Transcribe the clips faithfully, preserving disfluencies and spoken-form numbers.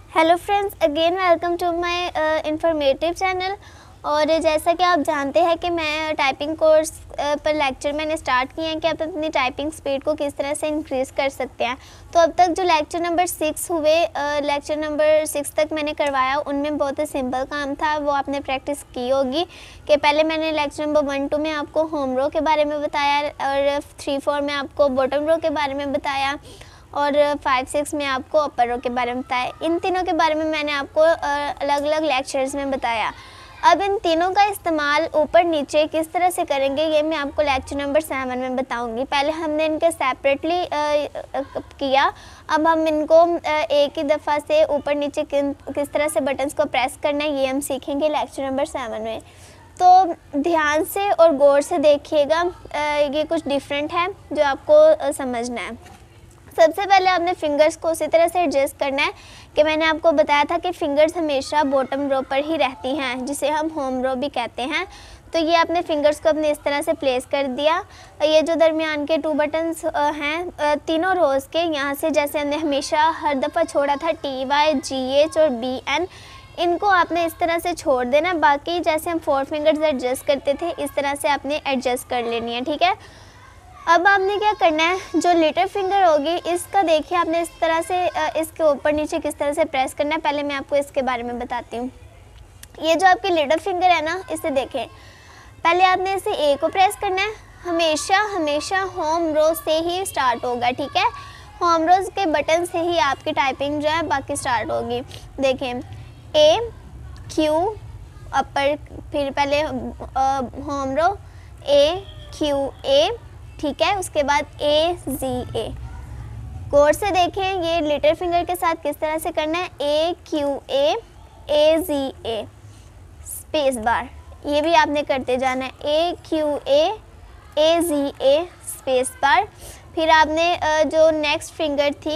Hello friends, again welcome to my informative channel. और जैसा कि आप जानते हैं कि मैं टाइपिंग कोर्स uh, पर लेक्चर मैंने स्टार्ट किए हैं कि आप अपनी टाइपिंग स्पीड को किस तरह से इंक्रीज़ कर सकते हैं। तो अब तक जो लेक्चर नंबर सिक्स हुए, लेक्चर नंबर सिक्स तक मैंने करवाया, उनमें बहुत ही सिंपल काम था, वो आपने प्रैक्टिस की होगी। कि पहले मैंने लेक्चर नंबर वन टू में आपको होम रो के बारे में बताया और थ्री फोर में आपको बॉटम रो के बारे में बताया और फाइव सिक्स में आपको अपर रो के बारे में बताया। इन तीनों के बारे में मैंने आपको अलग अलग लेक्चर्स में बताया। अब इन तीनों का इस्तेमाल ऊपर नीचे किस तरह से करेंगे ये मैं आपको लेक्चर नंबर सेवन में बताऊंगी। पहले हमने इनके सेपरेटली किया, अब हम इनको एक ही दफ़ा से ऊपर नीचे किस तरह से बटन्स को प्रेस करना है ये हम सीखेंगे लेक्चर नंबर सेवन में। तो ध्यान से और गौर से देखिएगा, ये कुछ डिफरेंट है जो आपको समझना है। सबसे पहले आपने फिंगर्स को उसी तरह से एडजस्ट करना है कि मैंने आपको बताया था कि फिंगर्स हमेशा बॉटम रो पर ही रहती हैं, जिसे हम होम रो भी कहते हैं। तो ये आपने फिंगर्स को अपने इस तरह से प्लेस कर दिया। ये जो दरमियान के टू बटन्स हैं तीनों रोज़ के, यहाँ से जैसे हमने हमेशा हर दफ़ा छोड़ा था टी वाई जी एच और बी एन, इनको आपने इस तरह से छोड़ देना। बाकी जैसे हम फोर फिंगर्स एडजस्ट करते थे इस तरह से आपने एडजस्ट कर लेनी है, ठीक है। अब आपने क्या करना है, जो लिटिल फिंगर होगी इसका देखिए आपने इस तरह से इसके ऊपर नीचे किस तरह से प्रेस करना है। पहले मैं आपको इसके बारे में बताती हूँ। ये जो आपकी लिटिल फिंगर है ना, इसे देखें, पहले आपने इसे ए को प्रेस करना है। हमेशा हमेशा होम रो से ही स्टार्ट होगा, ठीक है। होम रोज के बटन से ही आपकी टाइपिंग जो है बाकी स्टार्ट होगी। देखें, ए क्यू अपर, फिर पहले होम रो ए क्यू ए, ठीक है। उसके बाद ए जी ए। गौर से देखें ये लिटिल फिंगर के साथ किस तरह से करना है, A Q A A G A space bar, ये भी आपने करते जाना है, A Q A A G A space bar. फिर आपने जो नेक्स्ट फिंगर थी,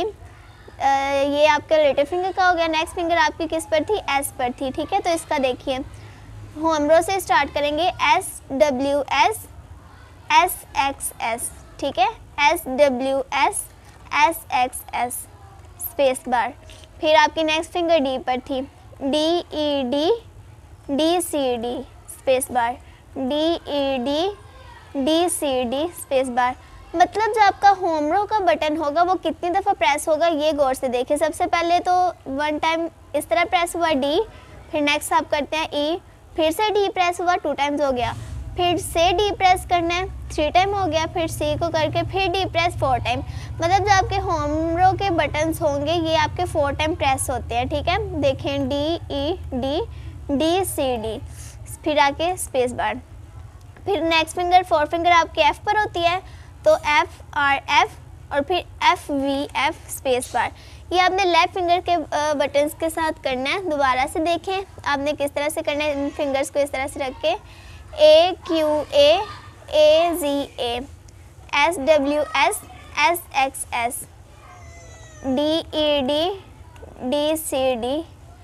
ये आपका लिटिल फिंगर का हो गया। नेक्स्ट फिंगर आपकी किस पर थी, एस पर थी, ठीक है। तो इसका देखिए होम रो से स्टार्ट करेंगे, S W S S X S, ठीक है, S W S S X S space bar. फिर आपकी नेक्स्ट फिंगर डी पर थी, D E D D C D space bar, D E D D C D space bar. मतलब जो आपका home रो का बटन होगा वो कितनी दफ़ा प्रेस होगा ये गौर से देखिए। सबसे पहले तो वन टाइम इस तरह प्रेस हुआ डी, फिर नेक्स्ट आप करते हैं ई, फिर से डी प्रेस हुआ, टू टाइम्स हो गया, फिर से डी प्रेस करना है, थ्री टाइम हो गया, फिर सी को करके फिर डी प्रेस फोर टाइम। मतलब जो आपके होम रो के बटन्स होंगे ये आपके फोर टाइम प्रेस होते हैं, ठीक है। देखें, D E D D C D, फिर आके स्पेस बार। फिर नेक्स्ट फिंगर फोर फिंगर आपके एफ पर होती है, तो एफ आर एफ और फिर F V F space bar. ये आपने लेफ्ट फिंगर के बटन्स के साथ करना है। दोबारा से देखें आपने किस तरह से करना है, इन फिंगर्स को इस तरह से रख के, A Q A A G A S W S S X S D E D D C D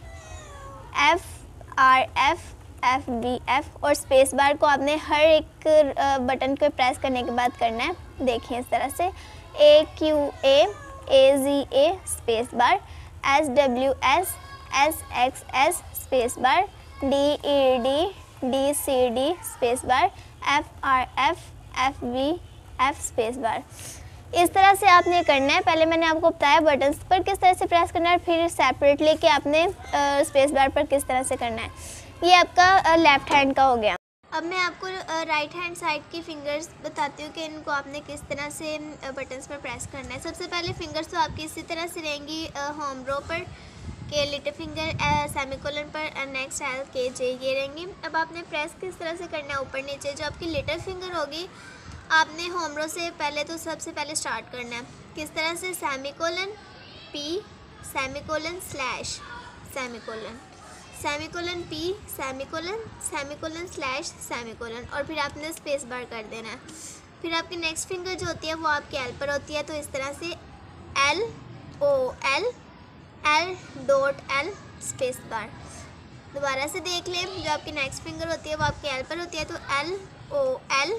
F R F F B F और स्पेस बार को आपने हर एक बटन को प्रेस करने के बाद करना है। देखिए इस तरह से, A Q A A G A space bar, S W S S X S space bar, D E D D C D space bar, F R F F B F space bar. इस तरह से आपने करना है। पहले मैंने आपको बताया बटन्स पर किस तरह से प्रेस करना है, फिर सेपरेटली कि आपने स्पेस बार पर किस तरह से करना है। ये आपका लेफ़्ट हैंड का हो गया। अब मैं आपको राइट हैंड साइड की फिंगर्स बताती हूँ कि इनको आपने किस तरह से बटन्स पर प्रेस करना है। सबसे पहले फिंगर्स तो आपकी इसी तरह से रहेंगी होम रो पर, के लिटिल फिंगर सेमीकोलन पर, नेक्स्ट एल के जे ये रहेंगी। अब आपने प्रेस किस तरह से करना है, ऊपर नीचे। जो आपकी लिटिल फिंगर होगी आपने होम रो से पहले तो सबसे पहले स्टार्ट करना है, किस तरह से, semicolon P semicolon slash semicolon semicolon P semicolon semicolon slash semicolon, और फिर आपने स्पेस बार कर देना है। फिर आपकी नेक्स्ट फिंगर जो होती है वो आपकी एल पर होती है, तो इस तरह से L O L L dot L space bar. दोबारा से देख लें, जो आपकी नेक्स्ट फिंगर होती है वो आपकी एल पर होती है, तो L O L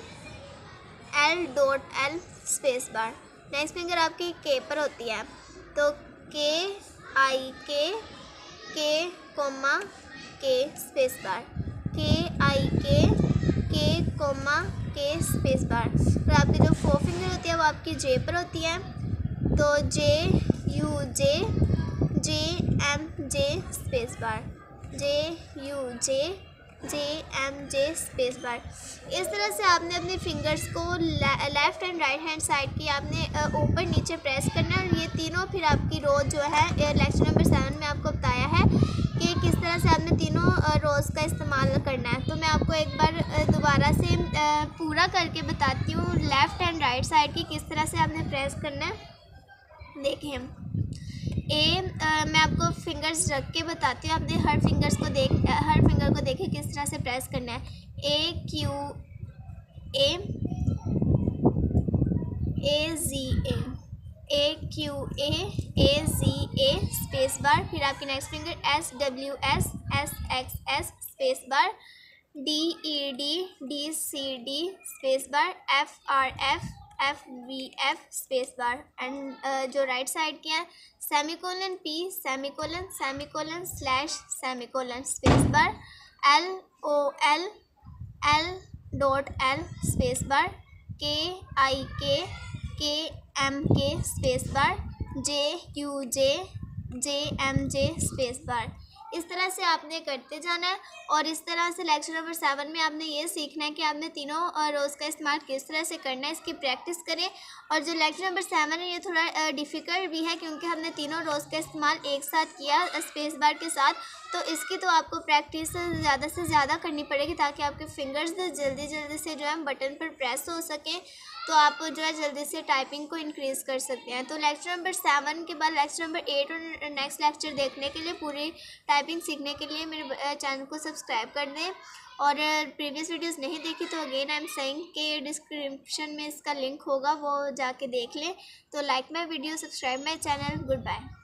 L dot L space bar. Next finger आपकी के पर होती है, तो के आई के के कोमा के स्पेस बार, के आई के के कोमा के स्पेस बार। और आपकी जो फोर फिंगर होती है वो आपकी जे पर होती है, तो J U J J M J space bar, J U J J M J space bar. इस तरह से आपने अपने फिंगर्स को left and right hand side की आपने ऊपर नीचे प्रेस करना है, और ये तीनों फिर आपकी रो जो है लेक्चर नंबर सेवन में आपको बताया है कि किस तरह से आपने तीनों रोज़ का इस्तेमाल करना है। तो मैं आपको एक बार दोबारा से पूरा करके बताती हूँ लेफ़्ट एंड राइट साइड की किस तरह से आपने प्रेस करना है। देखें, ए आ, मैं आपको फिंगर्स रख के बताती हूँ, आपने हर फिंगर्स को देख हर फिंगर को देखें किस तरह से प्रेस करना है। A Q A A G A A Q A A G A space bar, फिर आपकी next finger S W S S X S space bar, D E D D C D space bar, F R F F V F space bar. And जो right side के हैं semicolon P semicolon semicolon slash semicolon space bar, L O L L dot L space bar, K आई के K M K space bar, J U J J M J space bar. इस तरह से आपने करते जाना है, और इस तरह से लेक्चर नंबर सेवन में आपने ये सीखना है कि आपने तीनों रोज़ का इस्तेमाल किस तरह से करना है, इसकी प्रैक्टिस करें। और जो लेक्चर नंबर सेवन है ये थोड़ा डिफ़िकल्ट भी है क्योंकि हमने तीनों रोज़ का इस्तेमाल एक साथ किया स्पेस बार के साथ, तो इसकी तो आपको प्रैक्टिस ज़्यादा से ज़्यादा करनी पड़ेगी ताकि आपके फिंगर्स जल्दी जल्दी से जो है बटन पर प्रेस हो सकें, तो आप जो है जल्दी से टाइपिंग को इंक्रीज़ कर सकते हैं। तो लेक्चर नंबर सेवन के बाद लेक्चर नंबर एट और नेक्स्ट लेक्चर देखने के लिए, पूरी टाइपिंग सीखने के लिए मेरे चैनल को सब्सक्राइब कर दें। और प्रीवियस वीडियोस नहीं देखी तो अगेन आई एम सेइंग कि डिस्क्रिप्शन में इसका लिंक होगा, वो जाके देख लें। तो like my video, subscribe my channel, good bye.